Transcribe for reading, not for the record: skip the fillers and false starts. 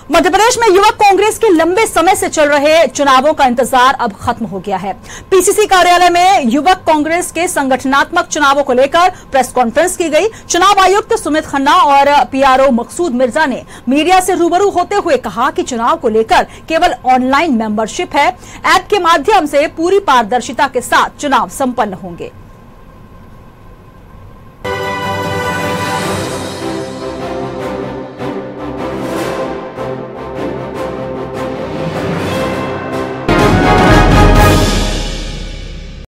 मध्य प्रदेश में युवक कांग्रेस के लंबे समय से चल रहे चुनावों का इंतजार अब खत्म हो गया है। पीसीसी कार्यालय में युवक कांग्रेस के संगठनात्मक चुनावों को लेकर प्रेस कॉन्फ्रेंस की गई। चुनाव आयुक्त सुमित खन्ना और पीआरओ मकसूद मिर्जा ने मीडिया से रूबरू होते हुए कहा कि चुनाव को लेकर केवल ऑनलाइन मेंबरशिप है। ऐप के माध्यम से पूरी पारदर्शिता के साथ चुनाव संपन्न होंगे।